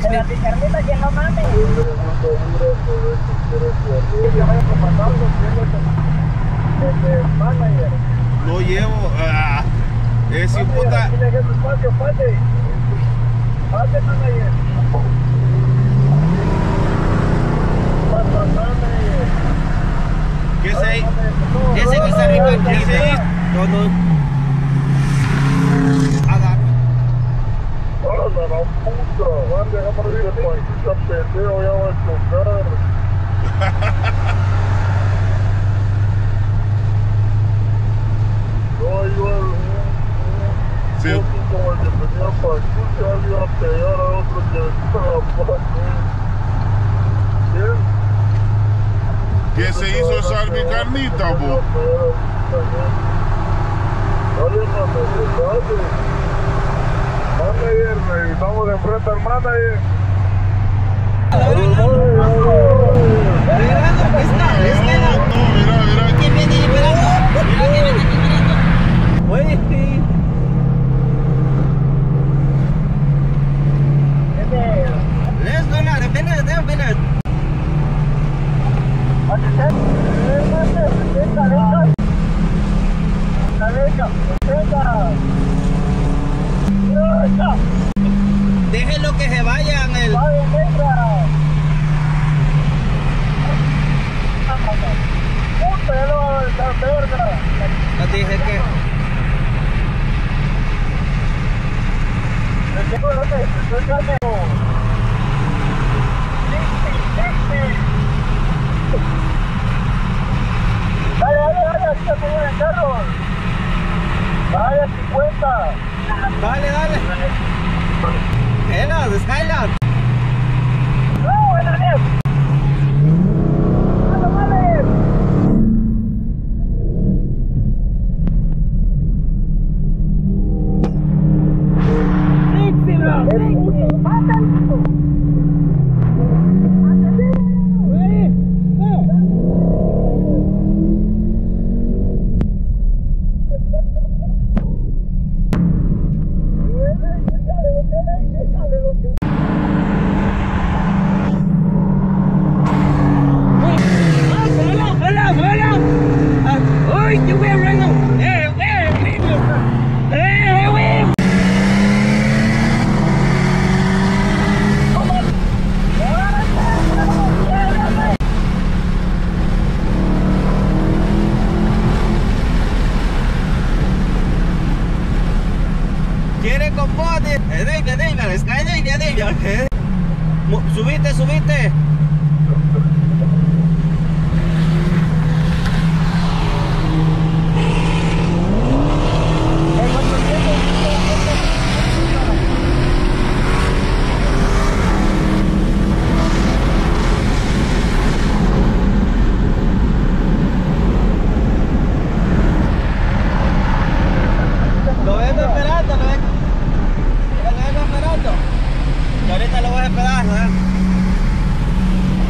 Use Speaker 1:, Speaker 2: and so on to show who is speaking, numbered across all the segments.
Speaker 1: La Carlita, que no mames.
Speaker 2: Lo llevo. Es puta. ¿Qué se hizo?
Speaker 1: Ese que está arriba.
Speaker 2: ¿Qué se hizo?
Speaker 1: No.
Speaker 3: ¡Hola, la puta! Van, déjame ir por aquí, esta pendejo ya va a chocar. No, iba
Speaker 2: Sí.
Speaker 3: como el que tenía pachucha, le iba a pegar a otro que estaba pachucha. ¿Quién?
Speaker 2: ¿Qué se hizo esa mi carnita, bo?
Speaker 3: Dale, manager. Manager, estamos enfrente al manager.
Speaker 2: Mira.
Speaker 1: ¿Quién viene esperando? Mira que viene esperando. Oye, let's go now. The minute. Déjenlo que se vayan el. No te dije que.
Speaker 3: Dale, aquí está como en el carro. Vaya 50.
Speaker 1: Dale. Skyland.
Speaker 3: No, buena vez. Vale.
Speaker 1: Quiere compote. Skyline. Subiste. Lo vengo esperando. Y ahorita lo voy a esperar, ¿eh?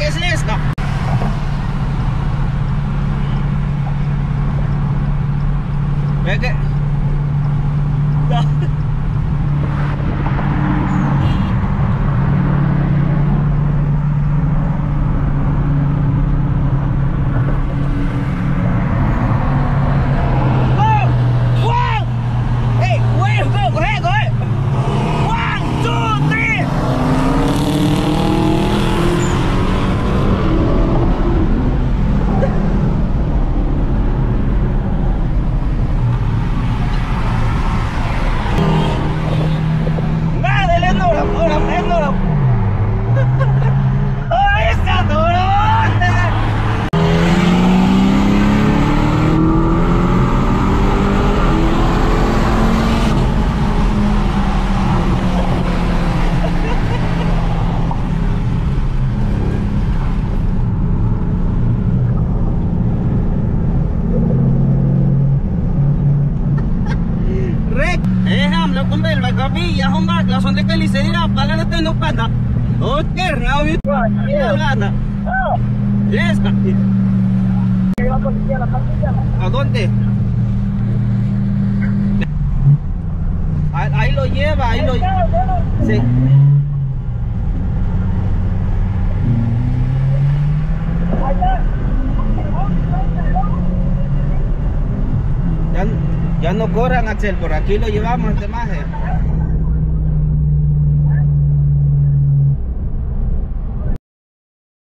Speaker 1: ¿qué es esto? ¿Ve que? Kapija homba langsung dikali saya pala na tayo pada. Okay, rawi gana. Yes, ¿a dónde? Ahí lo lleva, ahí lo sí. Ya no corran, Axel, por aquí lo llevamos, este maje.